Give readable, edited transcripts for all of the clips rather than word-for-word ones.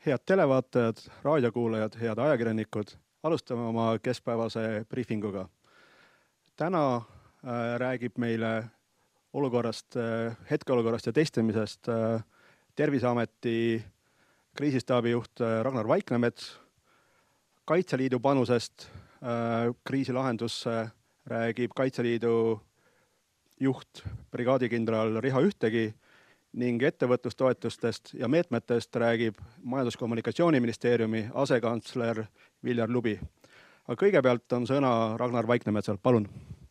Head televaatajad, raadiokuulajad, head ajakirjanikud, alustame oma keskpäevase briefinguga. Täna räägib meile hetkeolukorrast ja testimisest Terviseameti kriisistaabijuht Ragnar Vaiknemets. Kaitseliidu panusest kriisilahendusse räägib Kaitseliidu juht brigaadikindral Riho Ühtegi ning ettevõtlustoetustest ja meetmetest räägib Majandus-Kommunikatsiooniministeeriumi asekantsler Viljar Lubi. Aga kõigepealt on sõna Ragnar Vaiknemetsal, palun.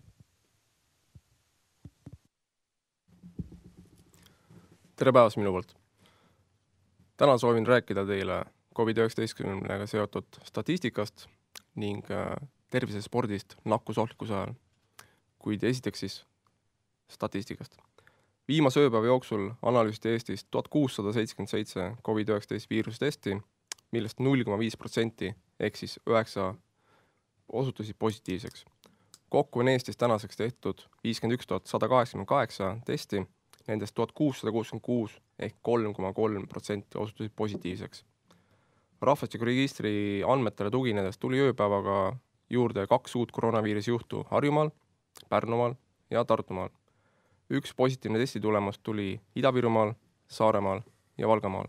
Tere päevast minu poolt. Täna soovin rääkida teile COVID-19 seotud statistikast ning tervisespordist nakkusohtlikkuse ajal. Kuid esiteks siis statistikast. Viimase ööpäeva jooksul analüüsiti Eestis 1677 COVID-19 viirustesti, millest 0,5% ehk siis 9 osutusid positiivseks. Kokku on Eestis tänaseks tehtud 51 188 testi, nendest 1666 ehk 3,3% osutusid positiivseks. Rahvastikuregistri andmetele tuginedes tuli ööpäevaga juurde 2 uut koroonaviiruse juhtu Harjumaal, Pärnumaal ja Tartumaal. Üks positiivne testi tulemus tuli Ida-Virumaal, Saaremaal ja Valgamaal.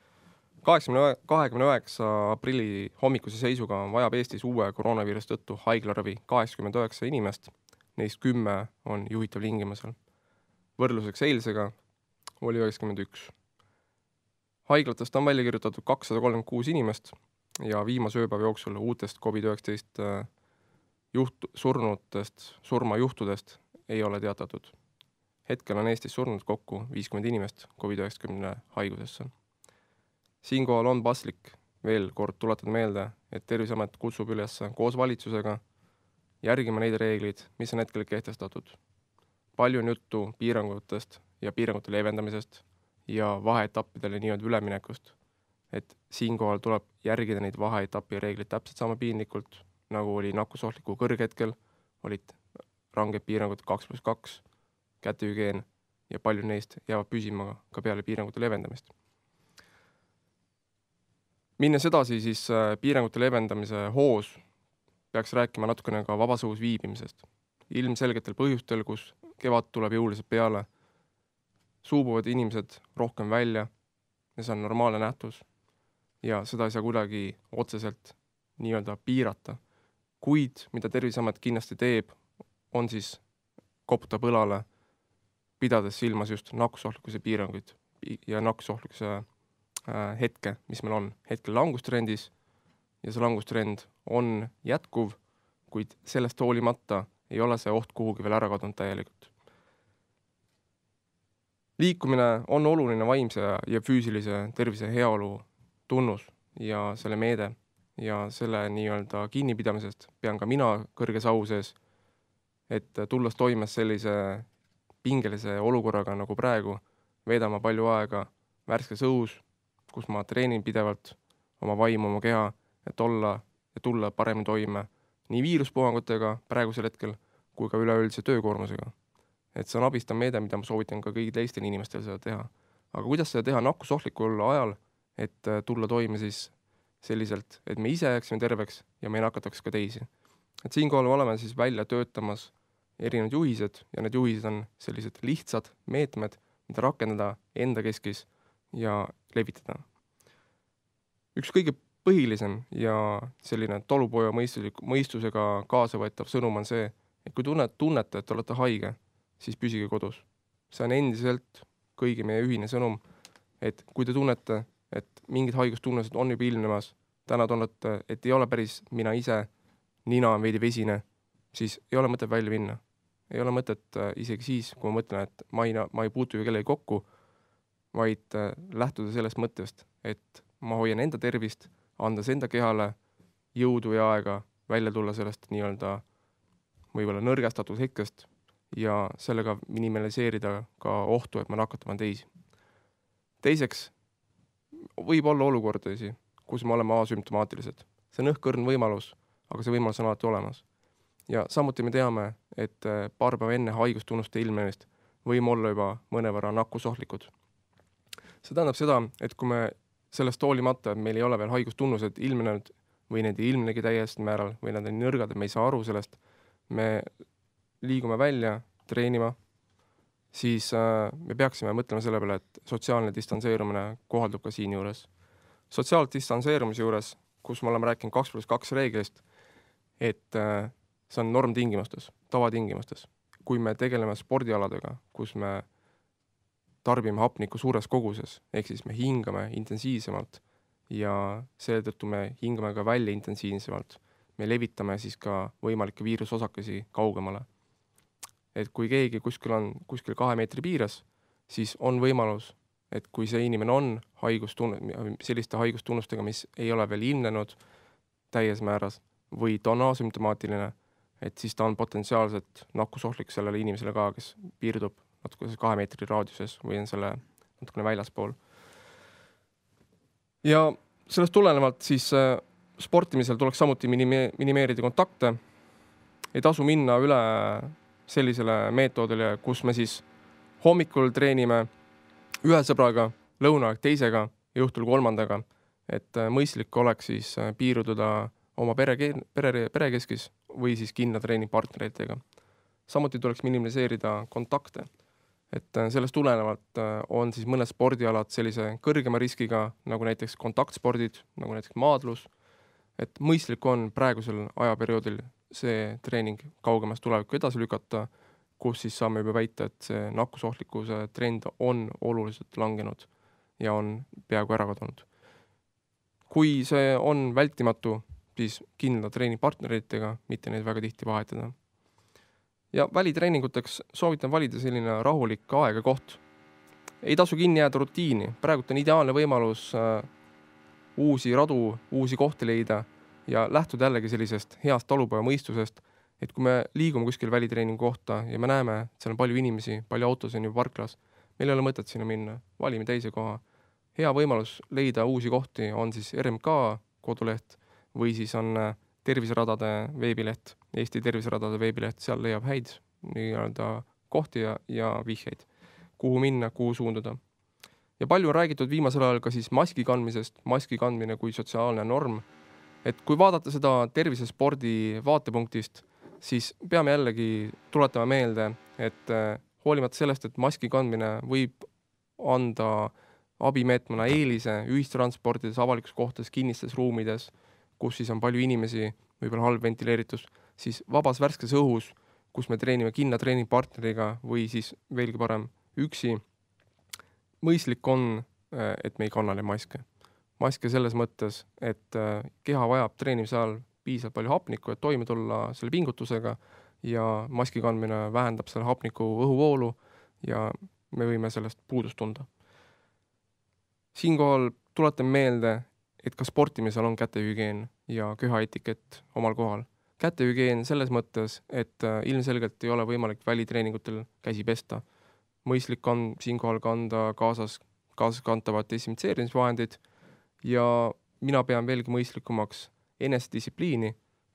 29. aprilli hommikuse seisuga vajab Eestis uue koroonaviiruse tõttu haiglaravi 89 inimest, neist 10 on juhitav tingimusel. Võrdluseks eilsega oli 91. Haiglatest on välja kirjutatud 236 inimest ja viimase ööpäeva jooksul uutest COVID-19 surmajuhtudest ei ole teatatud. Hetkel on Eestis surnud kokku 50 inimest COVID-19 haigusesse. Siinkohal on paslik veel kord tuletada meelde, et Terviseamet kutsub üles koos valitsusega järgima neid reeglid, mis on hetkel kehtestatud. Palju on juttu piirangutest ja piirangute leevendamisest ja vaheetappidele nii-öelda üleminekust. Et siinkohal tuleb järgida neid vaheetapi reeglid täpselt sama piinlikult, nagu oli nakkusohtliku kõrghetkel, olid ranged piirangud 2+2, kätehügieen ja palju neist jäävad püsima ka peale piirangute leevendamist. Minnes edasi siis piirangute leevendamise hoos peaks rääkima natukene ka vabas õhus viibimisest. Ilmselgetel põhjustel, kus kevad tuleb jõuliselt peale, suubuvad inimesed rohkem välja ja see on normaalne nähtus ja seda ei saa kuidagi otseselt nii-öelda piirata. Kuid, mida Terviseamet kindlasti teeb, on siis koputab õlale, pidades silmas just nakkusohtlikkuse piiranguid ja nakkusohtlikkuse hetke, mis meil on hetkel langustrendis ja see langustrend on jätkuv, kuid sellest hoolimata ei ole see oht kuhugi veel ära kadunud täielikult. Liikumine on oluline vaimse ja füüsilise tervise heaolu tunnus ja selle meede ja selle nii-öelda kinnipidamisest pean ka mina kõrges au sees, et tulles toimes sellise pingelise olukorraga nagu praegu, veedama palju aega värskes õhus, kus ma treenin pidevalt oma vaimu, oma keha, et olla ja tulla paremini toime nii viiruspuhangutega praegusel hetkel kui ka üleüldise töökoormusega. Et see on abistav meede, mida ma soovitan ka kõigi teistel inimestel seda teha. Aga kuidas seda teha nakkusohtlikul ajal, et tulla toime siis selliselt, et me ise jääksime terveks ja me ei nakataks ka teisi. Et siinkohal oleme siis välja töötamas erinevad juhised ja need juhised on sellised lihtsad meetmed, mida rakendada enda keskis ja levitada. Üks kõige põhilisem ja selline talupoja mõistusega kaasavõetav sõnum on see, et kui tunnete, et olete haige, siis püsige kodus. See on endiselt kõigi meie ühine sõnum, et kui te tunnete, et mingid haigustunnused on juba ilmnemas, täna tunnete, et ei ole päris mina ise, nina on veidi vesine, siis ei ole mõtet välja minna. Ei ole mõtet isegi siis, kui ma mõtlen, et ma ei puutu ju kellegi kokku, vaid lähtuda sellest mõttest, et ma hoian enda tervist, andes enda kehale jõudu ja aega välja tulla sellest nii-öelda võib-olla nõrgestatud hetkest ja sellega minimaliseerida ka ohtu, et ma nakatavan teisi. Teiseks, võib olla olukordasi, kus me oleme asümptomaatilised. See on õhkõrn võimalus, aga see võimalus on alati olemas. Ja samuti me teame, et paar päeva enne haigustunnuste ilmnemist võime olla juba mõnevõrra nakkusohtlikud. See tähendab seda, et kui me sellest hoolimata, et meil ei ole veel haigustunnused ilmnenud või need ei ilmnegi täiesti määral või nad on nõrgad, et me ei saa aru sellest, me liigume välja treenima, siis me peaksime mõtlema selle peale, et sotsiaalne distantseerumine kohaldub ka siin juures. Sotsiaaldistanseerumise juures, kus me oleme rääkinud 2+2 reeglist, et see on normtingimustes, tavatingimustes. Kui me tegeleme spordialadega, kus me tarbime hapnikku suures koguses, ehk siis me hingame intensiivsemalt ja seetõttu me hingame ka välja intensiivsemalt, me levitame siis ka võimalikke viirusosakesi kaugemale. Et kui keegi kuskil on 2 meetri piires, siis on võimalus, et kui see inimene on selliste haigustunnustega, mis ei ole veel ilmnenud täies määras või ta on asümptomaatiline, et siis ta on potentsiaalselt nakkusohtlik sellele inimesele ka, kes piirdub natuke 2 meetri raadiuses või on selle natukene väljaspool. Ja sellest tulenevalt siis sportimisel tuleks samuti minimeerida kontakte. Ei tasu minna üle sellisele meetodile, kus me siis hommikul treenime ühe sõbraga, lõunaaeg teisega ja õhtul 3. Et mõistlik oleks siis piirududa oma perekeskis või siis kindla treeningpartneritega. Samuti tuleks minimiseerida kontakte. Et sellest tulenevalt on siis mõned spordialad sellise kõrgema riskiga, nagu näiteks kontaktspordid, nagu näiteks maadlus. Et mõistlik on praegusel ajaperioodil see treening kaugemas tulevikku edasi lükata, kus siis saame juba väita, et see nakkusohtlikkuse trend on oluliselt langenud ja on peaaegu ära kadunud. Kui see on vältimatu, siis kindla treeningpartneritega, mitte neid väga tihti vahetada. Ja välitreeninguteks soovitan valida selline rahulik aeg ja koht. Ei tasu kinni jääda rutiini. Praegult on ideaalne võimalus uusi radu, uusi kohti leida ja lähtuda jällegi sellisest heast talupoja mõistusest, et kui me liigume kuskil välitreeningu kohta ja me näeme, et seal on palju inimesi, palju autosid on juba parklas, meil ei ole mõtet sinna minna, valime teise koha. Hea võimalus leida uusi kohti on siis RMK koduleht või siis on terviseradade veebileht, Eesti terviseradade veebileht, seal leiab häid kohti ja vihjeid, kuhu minna, kuhu suunduda. Ja palju on räägitud viimasel ajal ka siis maski kandmisest, maski kandmine kui sotsiaalne norm. Et kui vaadata seda tervisespordi vaatepunktist, siis peame jällegi tuletama meelde, et hoolimata sellest, et maski kandmine võib anda abimeetmena eelise ühistransportides, avalikus kohtades, kinnistes ruumides, kus siis on palju inimesi, võib-olla halb ventileeritus, siis vabas värskes õhus, kus me treenime kindla treeningpartneriga või siis veelgi parem üksi, mõistlik on, et me ei kanna maske. Maske selles mõttes, et keha vajab treenimise ajal piisavalt palju hapnikku, et toime tulla selle pingutusega ja maski kandmine vähendab selle hapniku õhuvoolu ja me võime sellest puudust tunda. Siinkohal tuletan meelde, et ka sportimisel on kätehügieen ja köhaetikett omal kohal. Kätehügieen selles mõttes, et ilmselgelt ei ole võimalik välitreeningutel käsi pesta. Mõistlik on siinkohal kanda kaasas kantavad desinfitseerimisvahendid ja mina pean veelgi mõistlikumaks enesedistsipliini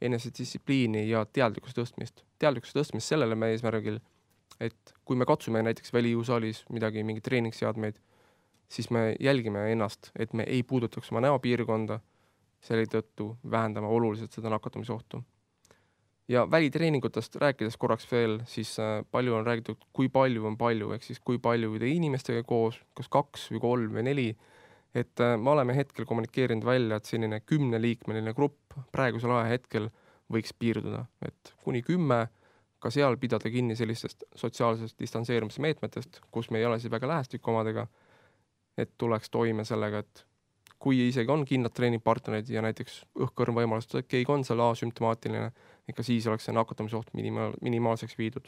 ja teadlikkuse tõstmist. Teadlikkuse tõstmist sellele me eesmärgil, et kui me katsume näiteks välijõusaalis midagi, mingi treeningseadmeid, siis me jälgime ennast, et me ei puudutaks oma näopiirkonda, selle tõttu vähendame oluliselt seda nakatumisohtu. Ja välitreeningutest rääkides korraks veel, siis palju on räägitud, kui palju on palju, ehk siis kui palju te inimestega koos, kas 2 või 3 või 4, et me oleme hetkel kommunikeerinud välja, et selline 10-liikmeline grupp praegusel ajahetkel võiks piirduda, et kuni 10, ka seal pidada kinni sellistest sotsiaalsest distantseerumise meetmetest, kus me ei ole siis väga lähestik omadega, et tuleks toime sellega, et kui isegi on kindlad treeningpartnerid ja näiteks õhkõrn võimalust, et keegi on seal asümptomaatiline, ikka siis oleks see nakatumisoht minimaalseks viidud.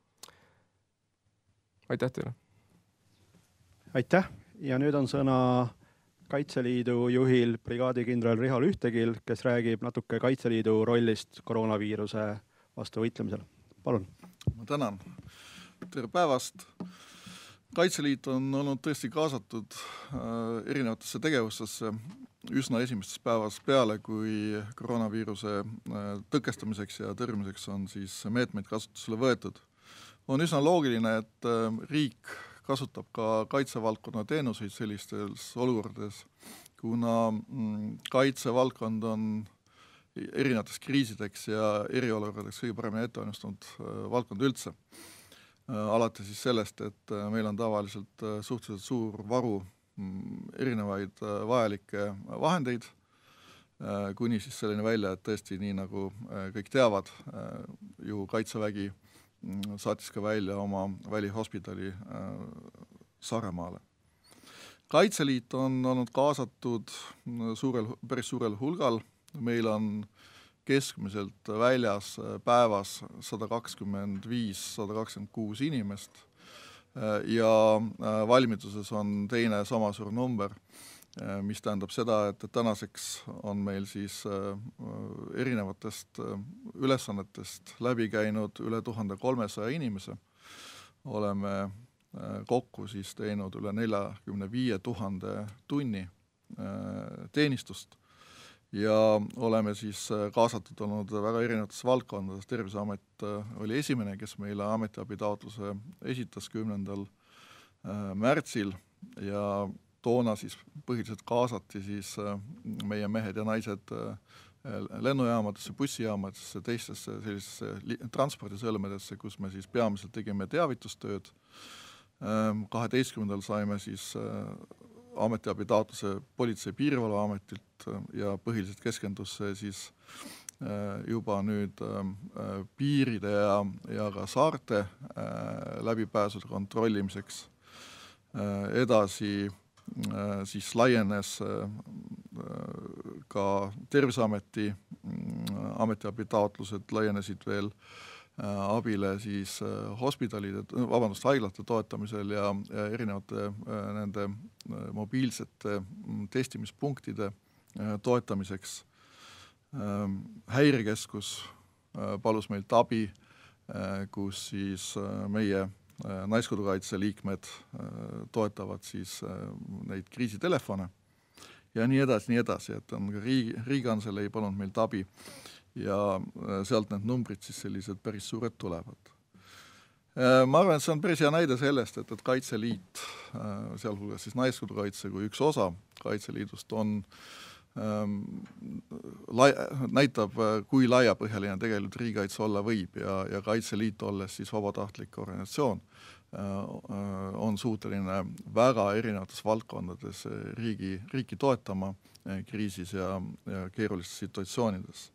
Aitäh teile! Aitäh! Ja nüüd on sõna Kaitseliidu juhil brigaadikindral Riho Lühtegil, kes räägib natuke Kaitseliidu rollist koroonaviiruse vastu võitlemisel. Palun! Ma tänan! Tere päevast! Kaitseliit on olnud tõesti kaasatud erinevatesse tegevustesse üsna esimestest päevast peale, kui koroonaviiruse tõkestamiseks ja tõrjumiseks on siis meetmeid kasutusele võetud. On üsna loogiline, et riik kasutab ka kaitsevaldkonna teenuseid sellistes olukordades, kuna kaitsevaldkond on erinevateks kriisideks ja eriolukordadeks kõige paremini ettevalmistunud valdkond üldse. Alati siis sellest, et meil on tavaliselt suhteliselt suur varu erinevaid vajalikke vahendeid, kuni siis selline välja, et tõesti nii nagu kõik teavad, ju Kaitsevägi saatis ka välja oma välihospitali Saaremaale. Kaitseliit on olnud kaasatud päris suurel hulgal, meil on keskmiselt väljas päevas 125-126 inimest ja valmiduses on teine sama suur number, mis tähendab seda, et tänaseks on meil siis erinevatest ülesannetest läbi käinud üle 1300 inimese. Oleme kokku siis teinud üle 45 000 tunni teenistust ja oleme siis kaasatud olnud väga erinevates valdkondades. Terviseamet oli esimene, kes meile ametiabitaotluse esitas 10. märtsil ja toona siis põhiliselt kaasati siis meie mehed ja naised lennujaamadesse, bussijaamadesse, teistesse sellisesse transpordisõlmedesse, kus me siis peamiselt tegime teavitustööd. 12. saime siis ametiabitaotluse Politsei- ja Piirivalveametilt ja põhiliselt keskendus see siis juba nüüd piiride ja ka saarte läbipääsude kontrollimiseks. Edasi siis laienes ka Terviseameti ametiabitaotlused laienesid veel abile siis haiglate toetamisel ja erinevate nende mobiilsete testimispunktide toetamiseks. Häirekeskus palus meilt abi, kus siis meie Naiskodukaitse liikmed toetavad siis neid kriisitelefone ja nii edasi, et on ka Riigikantselei palunud meilt abi ja sealt need numbrid siis sellised päris suured tulevad. Ma arvan, et see on päris hea näide sellest, et Kaitseliit, sealhulgas siis Naiskodukaitse kui üks osa Kaitseliidust näitab, kui laiapõhjaline tegelikult riigikaitse olla võib ja Kaitseliit olles siis vabatahtlik organisatsioon on suuteline väga erinevates valdkondades riiki toetama kriisis ja keerulistes situatsioonides.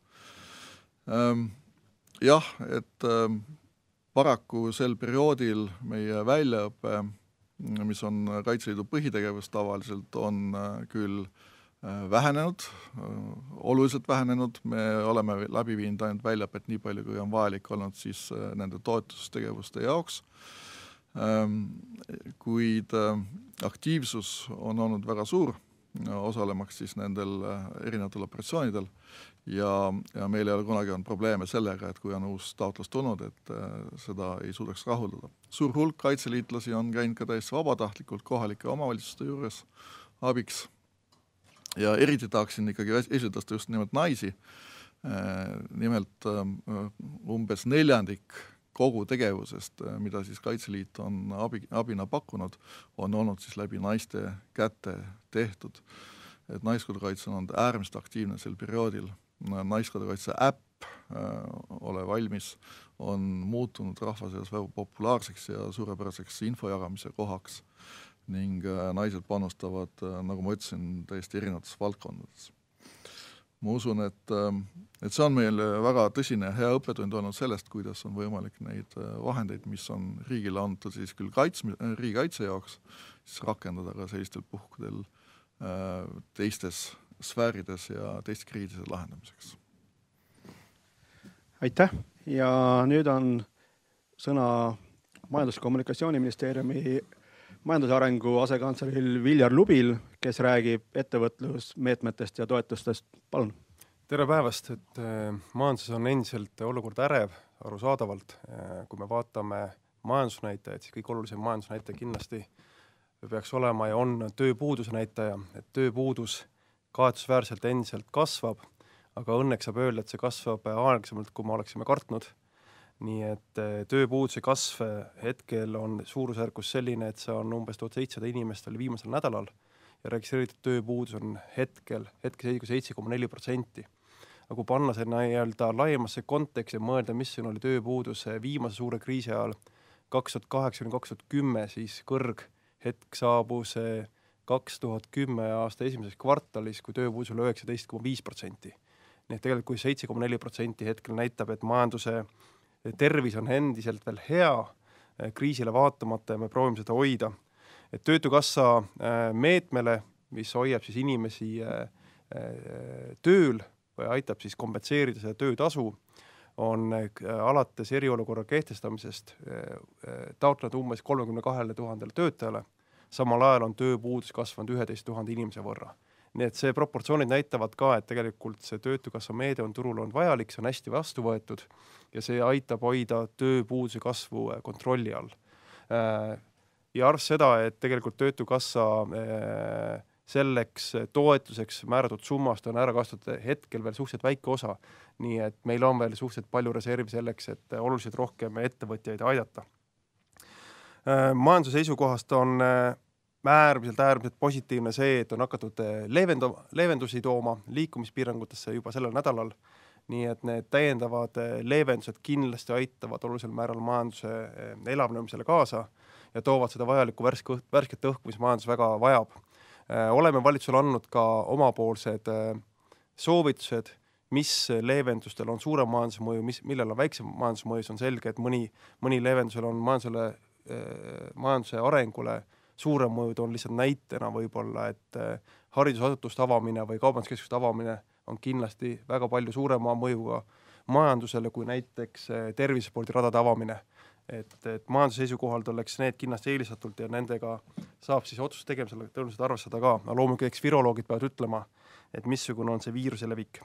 Jah, et paraku sel perioodil meie väljaõpe, mis on Kaitseliidu põhitegevus tavaliselt, on küll vähenenud, oluliselt vähenenud, me oleme läbi viinud ainult väljaõpet nii palju, kui on vajalik olnud siis nende toetustegevuste jaoks, kuid aktiivsus on olnud väga suur, osalemaks siis nendel erinevatel operatsioonidel ja meil ei ole kunagi on probleeme sellega, et kui on uus taotlus tulnud, et seda ei suudaks rahuldada. Suur hulk kaitseliitlasi on käinud ka täiesti vabatahtlikult kohalike omavalitsuste juures abiks ja eriti tahaksin ikkagi esildasta just nimelt naisi. Nimelt umbes 4% kogu tegevusest, mida siis Kaitseliit on abina pakkunud, on olnud siis läbi naiste kätte tehtud. Et Naiskodukaitse on äärmiselt aktiivne sel perioodil. Naiskodukaitse äpp ole valmis, on muutunud rahva seas väga populaarseks ja suurepäraseks infojagamise kohaks ning naised panustavad, nagu ma ütlesin, täiesti erinevates valdkondades. Ma usun, et see on meil väga tõsine hea õppetund olnud sellest, kuidas on võimalik neid vahendeid, mis on riigile antud siis küll riigikaitse jaoks, siis rakendada ka sellistel puhkudel teistes sfäärides ja teiste kriiside lahendamiseks. Aitäh ja nüüd on sõna Majandus- ja Kommunikatsiooniministeeriumi majandusarengu asekantsleril Viljar Lubil, kes räägib ettevõtlusmeetmetest ja toetustest. Palun. Tere päevast, et majanduses on endiselt olukord ärev, arusaadavalt. Kui me vaatame majandusnäitajaid, siis kõik olulisem majandusnäitaja kindlasti peaks olema ja on tööpuuduse näitaja. Et tööpuudus kahetsusväärselt endiselt kasvab, aga õnneks saab öelda, et see kasvab aeglasemalt, kui me oleksime kartnud. Nii et tööpuuduse kasv hetkel on suurusjärgus selline, et see on umbes 1700 inimest oli viimasel nädalal ja registreeritud tööpuudus on hetkeseisuga 7,4%. Aga kui panna see nii-öelda laiemasse konteksti ja mõelda, mis siin oli tööpuudus viimase suure kriisi ajal 2008-2010, siis kõrghetk saabus 2010 aasta esimeses kvartalis, kui tööpuudus oli 19,5%. Nii et tegelikult kui 7,4% hetkel näitab, et majanduse tervis on endiselt veel hea, kriisile vaatamata ja me proovime seda hoida. Et Töötukassa meetmele, mis hoiab siis inimesi tööl või aitab siis kompenseerida seda töötasu, on alates eriolukorra kehtestamisest taotlenud umbes 32 000 töötajale. Samal ajal on tööpuudus kasvanud 11 000 inimese võrra. Nii et see proportsioonid näitavad ka, et tegelikult see Töötukassa meede on turul on vajalik, see on hästi vastu võetud ja see aitab hoida tööpuuduse kasvu kontrolli all. Ja arvestades seda, et tegelikult Töötukassa selleks toetuseks määratud summast on ära kasutatud hetkel veel suhteliselt väike osa, nii et meil on veel suhteliselt palju reservi selleks, et oluliselt rohkem ettevõtjaid aidata. Majanduse seisukohast on äärmiselt positiivne see, et on hakatud leevendusi tooma liikumispiirangutesse juba sellel nädalal, nii et need täiendavad leevendused kindlasti aitavad olulisel määral majanduse elavnemisele kaasa ja toovad seda vajalikku värsket õhku, mis majandus väga vajab. Oleme valitsusele andnud ka omapoolsed soovitused, mis leevendustel on suurem majandusmõju, millel on väiksem majandusmõju, on selge, et mõni leevendusel on majanduse arengule suurem mõjud on lihtsalt näitena võib-olla, et haridusasutuste avamine või kaubanduskeskuste avamine on kindlasti väga palju suurema mõjuga majandusele kui näiteks tervisespordiradade avamine. Et majanduse seisukohalt oleks need kindlasti eelistatult ja nendega saab siis otsust tegemisel tõenäoliselt arvestada ka. Loomulikult viroloogid peavad ütlema, et missugune on see viiruse levik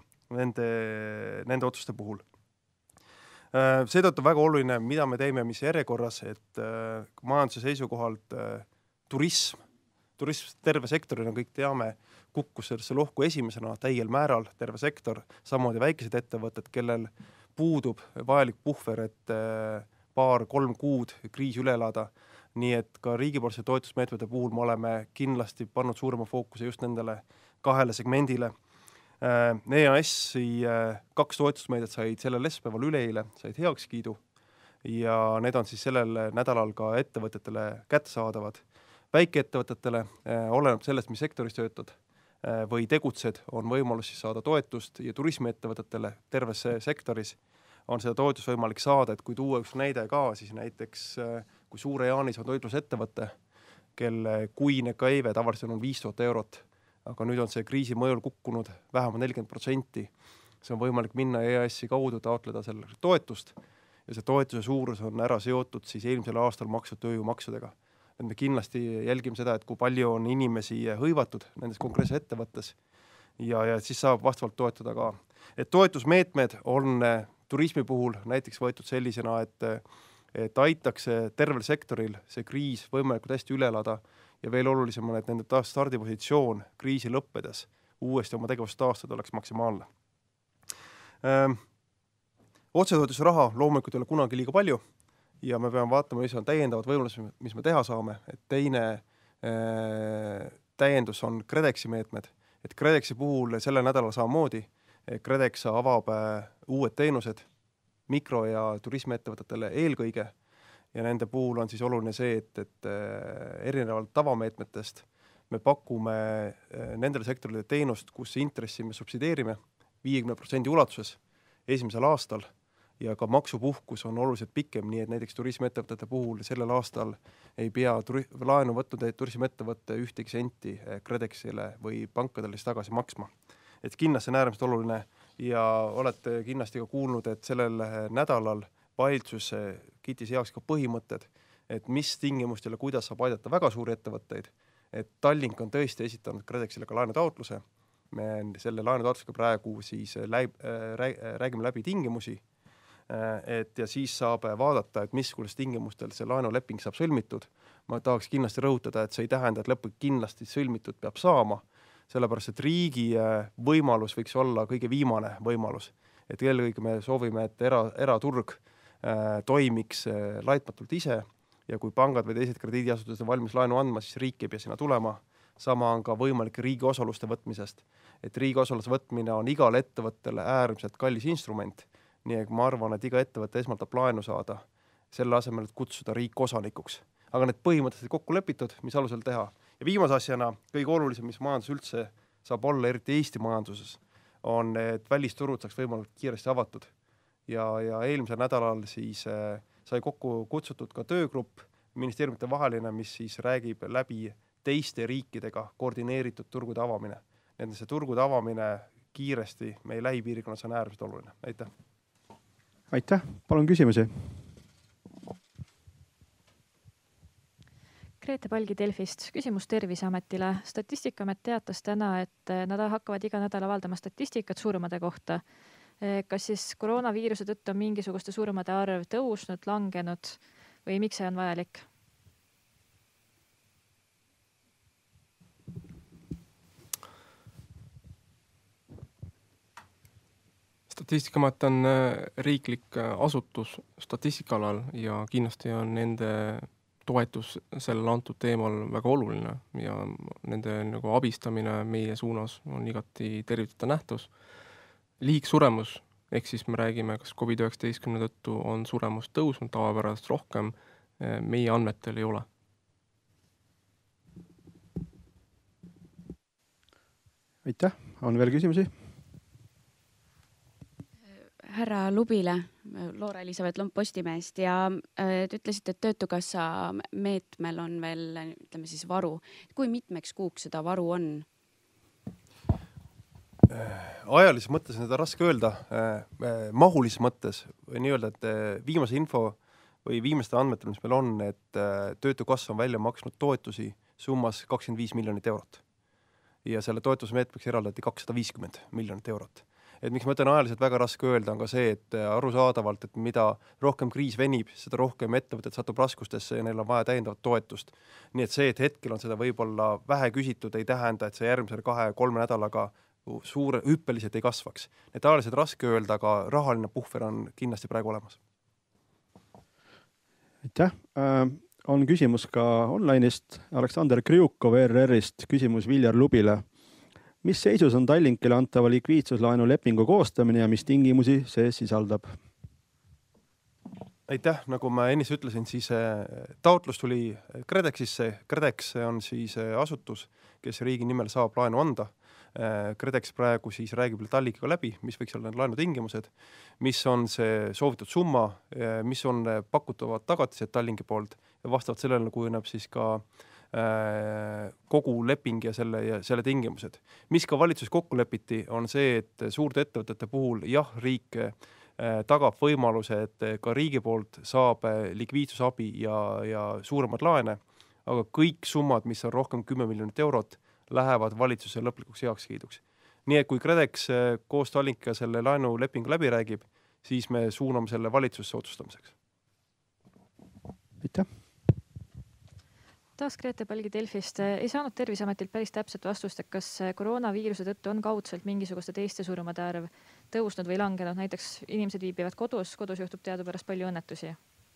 nende otsuste puhul. Seetõttu väga oluline, mida me teeme, mis järjekorras, et majanduse seisukohalt turism terve sektorina, kõik teame, kukkus sellesse lohku esimesena täiel määral terve sektor, samamoodi väikesed ettevõtted, kellel puudub vajalik puhver, et 2-3 kuud kriis üle elada. Nii et ka riigipoolse toetusmeetmete puhul me oleme kindlasti pannud suurema fookuse just nendele 2 segmendile. EAS-i 2 toetusmeedet said sellel esmaspäeval üleeile, said heakskiidu ja need on siis sellel nädalal ka ettevõtetele kättesaadavad. Väikeettevõtetele, oleneb sellest, mis sektoris töötad või tegutsed, on võimalus siis saada toetust ja turismiettevõtetele terves sektoris on seda toetust võimalik saada, et kui tuua üks näide ka, siis näiteks kui Suure Jaanis on toitlusettevõte, kelle kuine käive tavaliselt on 5000 eurot, aga nüüd on see kriisi mõjul kukkunud vähemalt 40%. See on võimalik minna EAS-i kaudu taotleda selle toetust ja see toetuse suurus on ära seotud siis eelmisel aastal makstud tööjõumaksudega. Et me kindlasti jälgime seda, et kui palju on inimesi hõivatud nendes konkreetses ettevõttes ja siis saab vastavalt toetada ka. Et toetusmeetmed on turismi puhul näiteks võetud sellisena, et aitaks tervel sektoril see kriis võimalikult hästi üle elada ja veel olulisem on, et nende stardipositsioon kriisi lõppedes uuesti oma tegevust taastada oleks maksimaalne. Otsetoetuse raha loomulikult ei ole kunagi liiga palju ja me peame vaatama, mis on täiendavad võimalused, mis me teha saame. Et teine täiendus on KredExi meetmed. Et KredExi puhul selle nädalal samamoodi KredEx avab uued teenused mikro- ja turismiettevõtetele eelkõige ja nende puhul on siis oluline see, et erinevalt tavameetmetest me pakume nendele sektorile teenust, kus intressi me subsideerime 50% ulatuses esimesel aastal ja ka maksupuhkus on oluliselt pikem, nii et näiteks turismiettevõtete puhul sellel aastal ei pea laenu võtnud turismiettevõtte ühtegi senti KredExile või pankadele tagasi maksma. Et kindlasti on äärmiselt oluline ja olete kindlasti ka kuulnud, et sellel nädalal valitsus kiitis heaks ka põhimõtted, et mis tingimustel ja kuidas saab aidata väga suuri ettevõtteid. Et Tallink on tõesti esitanud KredExile ka laenutaotluse. Me selle laenutaotlusega praegu siis räägime läbi tingimusi, ja siis saab vaadata, et miskules tingimustel see laenuleping saab sõlmitud. Ma tahaks kindlasti rõhutada, et see ei tähenda, et lõpuks kindlasti sõlmitud peab saama, sellepärast, et riigi võimalus võiks olla kõige viimane võimalus. Et eelkõige me soovime, et eraturg toimiks laitmatult ise ja kui pangad või teised krediidiasutused on valmis laenu andma, siis riik ei pea sinna tulema. sama on ka võimalik riigi osaluste võtmisest. Et riigi osaluse võtmine on igale ettevõttele äärmiselt kallis instrument, nii et ma arvan, et iga ettevõtte esmalt tahab laenu saada, selle asemel, et kutsuda riik osanikuks. Aga need põhimõtteliselt kokku lepitud, mis alusel teha. Ja viimase asjana, kõige olulisem, mis majandus üldse saab olla, eriti Eesti majanduses, on, et välisturud saaks võimalikult kiiresti avatud. Ja eelmisel nädalal siis sai kokku kutsutud ka töögrupp, ministeeriumite vaheline, mis siis räägib läbi teiste riikidega koordineeritud turgude avamine. Nende see turgude avamine kiiresti meie lähipiirkonnas on äärmiselt oluline. Aitäh! Aitäh! Palun küsimusi! Grete Palgi Delfist. Küsimus Terviseametile. Statistikaamet teatas täna, et nad hakkavad iga nädal avaldama statistikat surmade kohta. Kas siis koroonaviiruse tõttu on mingisuguste surmade arv tõusnud, langenud või miks see on vajalik? Statistikaamet on riiklik asutus statistikaalal ja kindlasti on nende toetus sellel antud teemal väga oluline ja nende nagu abistamine meie suunas on igati tervitada nähtus. Liigsuremus, ehk siis me räägime, kas COVID-19 tõttu on suremus tõusnud tavapärast rohkem, meie andmetel ei ole. Aitäh! On veel küsimusi? Härra Lubile, Loora-Elisabeth Lomp Postimeest ja te ütlesite, et Töötukassa meetmel on veel, ütleme siis, varu. Kui mitmeks kuuks seda varu on? Ajalises mõttes on seda raske öelda. Mahulises mõttes või nii öelda, et viimase info või viimaste andmetel, mis meil on, et Töötukassa on välja maksnud toetusi summas 25 miljonit eurot. Ja selle toetusmeetmeks eraldati 250 miljonit eurot. Et miks ma ütlen ajaliselt väga raske öelda, on ka see, et arusaadavalt, et mida rohkem kriis venib, seda rohkem ettevõtted satub raskustesse ja neil on vaja täiendavat toetust. Nii et see, et hetkel on seda võib-olla vähe küsitud, ei tähenda, et see järgmisel 2-3 nädalaga suure hüppeliselt ei kasvaks. Et ajaliselt raske öelda, aga rahaline puhver on kindlasti praegu olemas. Aitäh! On küsimus ka online'ist. Aleksander Kriukov ERR-ist, küsimus Viljar Lubile. Mis seisus on Tallinkile antava likviidsuslaenu lepingu koostamine ja mis tingimusi see sisaldab? Aitäh, nagu ma ennist ütlesin, siis taotlus tuli KredExisse. KredEx on siis asutus, kes riigi nimel saab laenu anda. KredEx praegu siis räägib Tallinkiga läbi, mis võiks olla need laenu tingimused, mis on see soovitud summa, mis on pakutavad tagatised Tallinki poolt ja vastavalt sellele kujuneb siis ka kogu leping ja selle tingimused. Mis ka valitsus kokku lepiti, on see, et suurte ettevõtete puhul jah, riik tagab võimaluse, et ka riigi poolt saab likviidsusabi ja suuremad laene, aga kõik summad, mis on rohkem 10 miljonit eurot, lähevad valitsuse lõplikuks heakskiiduks. Nii et kui KredEx koos Tallinkiga selle laenulepingu läbi räägib, siis me suuname selle valitsusse otsustamiseks. Aitäh! Taas Grete Palgi Delfist. Ei saanud Terviseametilt päris täpset vastust, et kas koroonaviiruse tõttu on kaudselt mingisuguste teiste surmade arv tõusnud või langenud. Näiteks inimesed viibivad kodus juhtub teadupärast palju õnnetusi.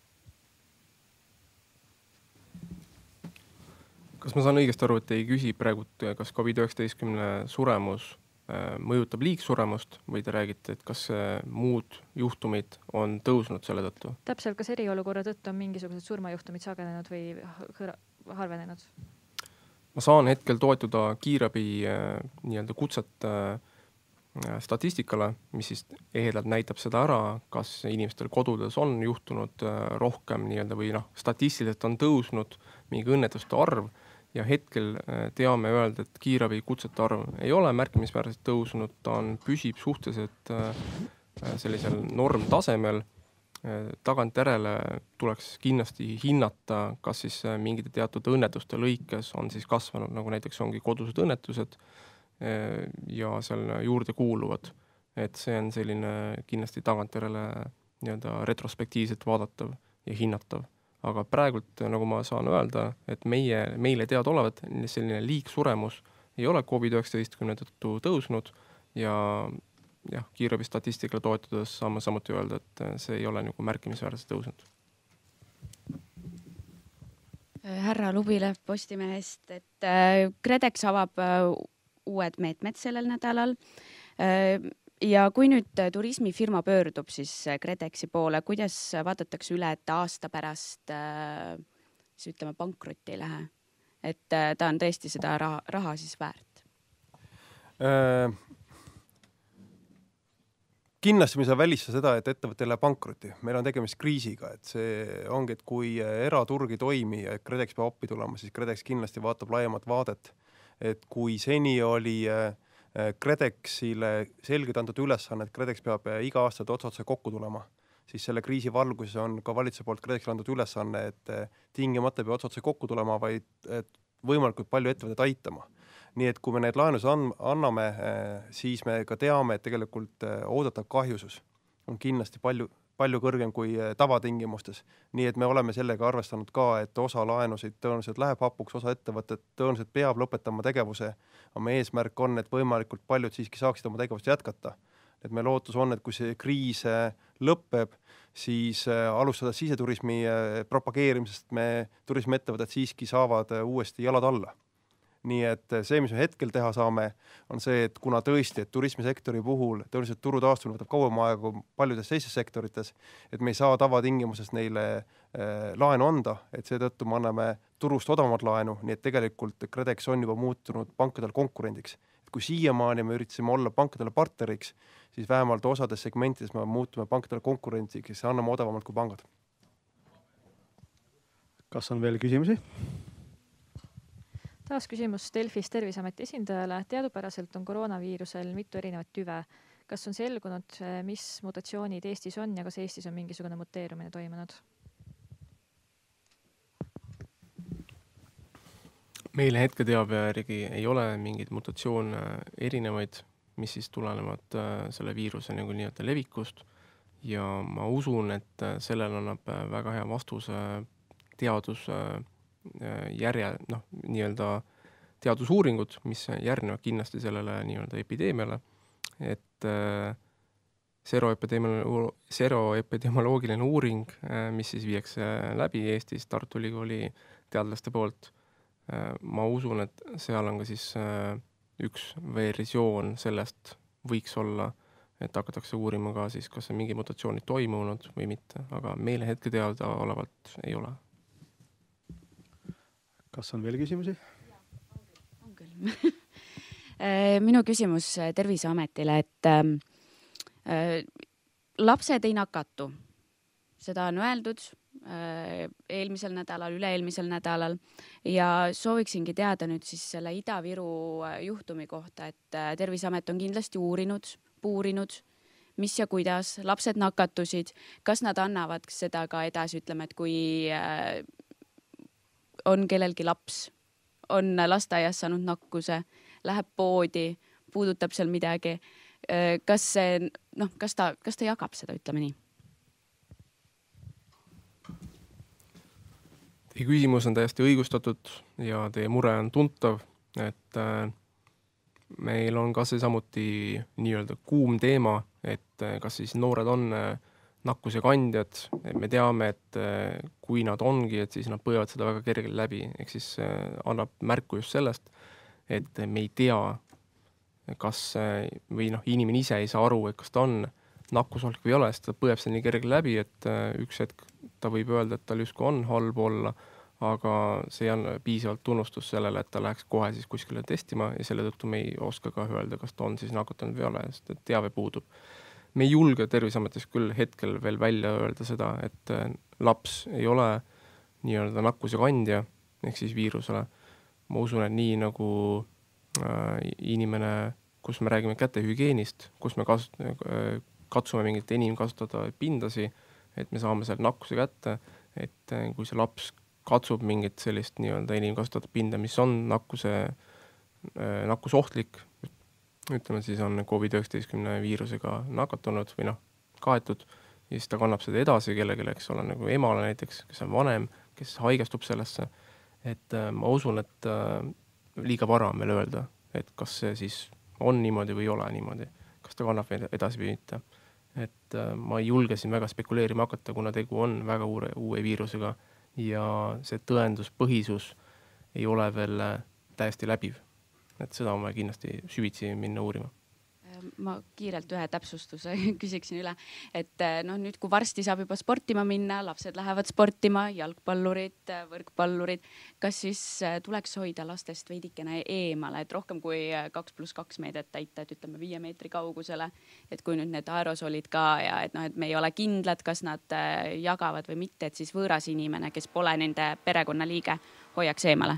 Kas ma saan õigesti aru, et ei küsi praegu, kas COVID-19 suremus mõjutab liigsuremust või te räägite, et kas muud juhtumid on tõusnud selle tõttu? Täpselt, kas eriolukorra tõttu on mingisugused surmajuhtumid sagenenud või harvenenud? Ma saan hetkel toetuda kiirabi nii-öelda kutset statistikale, mis siis ehedalt näitab seda ära, kas inimestel kodudes on juhtunud rohkem nii-öelda või statistiliselt on tõusnud mingi õnnetuste arv ja hetkel teame öelda, et kiirabi kutsete arv ei ole märkimisväärselt tõusnud, ta püsib suhteliselt sellisel normtasemel. Tagantjärele tuleks kindlasti hinnata, kas siis mingite teatud õnnetuste lõikes on siis kasvanud, nagu näiteks ongi kodused õnnetused ja seal juurde kuuluvad. Et see on selline kindlasti tagantjärele nii-öelda retrospektiivselt vaadatav ja hinnatav. Aga praegult, nagu ma saan öelda, et meile teada olevat selline liigsuremus ei ole COVID-19 tõttu tõusnud ja kiirabi statistikale toetudes saame samuti öelda, et see ei ole nagu märkimisväärselt tõusnud. härra Lubilev Postimehest, et KredEx avab uued meetmed sellel nädalal. Ja kui nüüd turismifirma pöördub siis KredExi poole, kuidas vaadatakse üle, et aasta pärast siis ütleme pankrotti ei lähe? Et ta on tõesti seda raha siis väärt? Kindlasti me ei saa välistada seda, et ettevõte läheb pankrotti. Meil on tegemist kriisiga, et see ongi, et kui eraturg ei toimi ja KredEx peab appi tulema, siis KredEx kindlasti vaatab laiemat vaadet. Et kui seni oli KredExile selgelt antud ülesanne, et KredEx peab iga aasta otsa kokku tulema, siis selle kriisi valguses on ka valitsuse poolt KredExile antud ülesanne, et tingimata peab otsa kokku tulema, vaid võimalikult palju ettevõtet aitama. Nii et kui me need laenus anname, siis me ka teame, et tegelikult oodatav kahjusus on kindlasti palju kõrgem kui tavatingimustes. Nii et me oleme sellega arvestanud ka, et osa laenusid tõenäoliselt läheb hapuks, osa ettevõtet tõenäoliselt peab lõpetama tegevuse. Aga meie eesmärk on, et võimalikult paljud siiski saaksid oma tegevust jätkata. Et me lootus on, et kui see kriis lõpeb, siis alustada siseturismi propageerimisest me turismiettevõtted siiski saavad uuesti jalad alla. Nii et see, mis me hetkel teha saame, on see, et kuna tõesti, et turismisektori puhul tõenäoliselt turu taastumine võtab kauem aega kui paljudes teistes sektorites, et me ei saa tavatingimuses neile laenu anda, et seetõttu me anname turust odavamat laenu, nii et tegelikult KredEx on juba muutunud pankadel konkurendiks. Et kui siiamaani me üritasime olla pankadele partneriks, siis vähemalt osades segmentides me muutume pankadele konkurentsiks ja anname odavamalt kui pangad. Kas on veel küsimusi? Taas küsimus Delfis Terviseameti esindajale. Teadupäraselt on koroonaviirusel mitu erinevat tüve. Kas on selgunud, mis mutatsioonid Eestis on ja kas Eestis on mingisugune muteerumine toimunud? Meile hetketeabe järgi ei ole mingid mutatsioone erinevaid, mis siis tulenevad selle viiruse nii-öelda levikust. Ja ma usun, et sellel annab väga hea vastuse nii-öelda teadusuuringud, mis järgnevad kindlasti sellele nii-öelda epideemiale, et seroepidemioloogiline uuring, mis siis viiakse läbi Eestis Tartu Ülikooli teadlaste poolt. Ma usun, et seal on ka siis üks versioon sellest võiks olla, et hakatakse uurima ka siis, kas on mingi mutatsioonid toimunud või mitte, aga meile hetke teada olevalt ei ole. Kas on veel küsimusi? On küll. Minu küsimus Terviseametile, et lapsed ei nakatu. Seda on öeldud eelmisel nädalal, üle-eelmisel nädalal ja sooviksingi teada nüüd siis selle Ida-Viru juhtumi kohta, et Terviseamet on kindlasti puurinud, mis ja kuidas lapsed nakatusid, kas nad annavad seda ka edasi, ütleme, et kui on kellelgi laps, on lasteaias saanud nakkuse, läheb poodi, puudutab seal midagi. Kas ta jagab seda, ütleme nii? Teie küsimus on täiesti õigustatud ja teie mure on tuntav, et meil on ka see samuti nii-öelda kuum teema, et kas siis noored on nakkuse kandjad, me teame, et kui nad ongi, et siis nad põevad seda väga kergelt läbi, ehk siis annab märku just sellest, et me ei tea, kas või inimene ise ei saa aru, et kas ta on nakkusohtlik või ei ole, sest ta põeb seda nii kergelt läbi, et üks hetk ta võib öelda, et tal justkui on halb olla, aga see on piisavalt tunnustus sellele, et ta läheks kohe siis kuskile testima ja selle tõttu me ei oska ka öelda, kas ta on siis nakutanud või ei ole, sest teave puudub. Me ei julge Terviseametis küll hetkel veel välja öelda seda, et laps ei ole nii-öelda nakkuse kandja, ehk siis viirusele. Ma usun, et nii nagu inimene, kus me räägime kätehügienist, kus me katsume mingit enim kasutada pindasi, et me saame selle nakkuse kätte, et kui see laps katsub mingit sellist nii-öelda enim kasutatud pinda, mis on nakkusohtlik, ütleme siis on COVID-19 viirusega nakatunud või kaetud ja siis ta kannab seda edasi kellelegi, eks ole, nagu emale näiteks, kes on vanem, kes haigestub sellesse. Et ma usun, et liiga vara meil öelda, et kas see siis on niimoodi või ei ole niimoodi, kas ta kannab edasi või mitte. Et ma ei julge siin väga spekuleerima hakata, kuna tegu on väga uue viirusega ja see tõenduspõhisus ei ole veel täiesti läbiv. Et seda on vaja kindlasti süvitsi minna uurima. Ma kiirelt ühe täpsustuse küsiksin üle, et nüüd kui varsti saab juba sportima minna, lapsed lähevad sportima, jalgpallurid, võrkpallurid, kas siis tuleks hoida lastest veidikene eemale, et rohkem kui 2+2 meetrit täita, et ütleme 5 meetri kaugusele, et kui nüüd need aerosolid ka ja et me ei ole kindlad, kas nad jagavad või mitte, et siis võõras inimene, kes pole nende perekonnaliige, hoiaks eemale?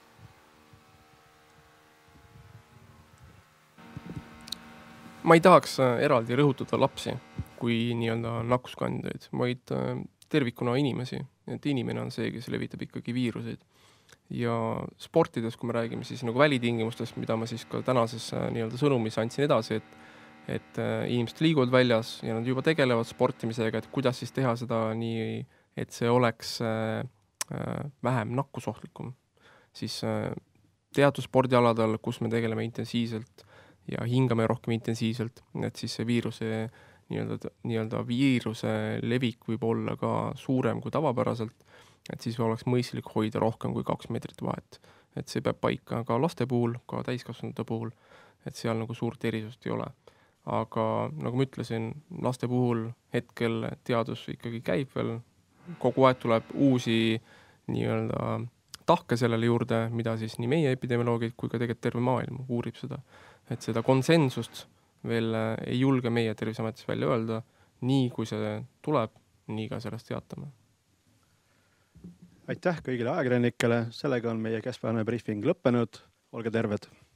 Ma ei tahaks eraldi rõhutada lapsi kui nii-öelda nakkuskandjaid, vaid tervikuna inimesi. Et inimene on see, kes levitab ikkagi viiruseid. Ja sportides, kui me räägime siis nagu välitingimustest, mida ma siis ka tänases nii-öelda sõnumis andsin edasi, et inimesed liiguvad väljas ja nad juba tegelevad sportimisega, et kuidas siis teha seda nii, et see oleks vähem nakkusohtlikum. Siis teatud spordialadel, kus me tegeleme intensiivselt ja hingame rohkem intensiivselt, et siis see viiruse viiruse levik võib olla ka suurem kui tavapäraselt, et siis oleks mõistlik hoida rohkem kui 2 meetrit vahet. Et see peab paika ka laste puhul, ka täiskasvanute puhul, et seal nagu suurt erisust ei ole. Aga nagu ma ütlesin, laste puhul hetkel teadus ikkagi käib veel, kogu aeg tuleb uusi nii-öelda tahke sellele juurde, mida siis nii meie epidemioloogid kui ka tegelikult terve maailm uurib seda. Et seda konsensust veel ei julge meie Terviseametis välja öelda, nii kui see tuleb, nii ka sellest teatame. Aitäh kõigile ajakirjanikele, sellega on meie keskpäevane briefing lõppenud, olge terved!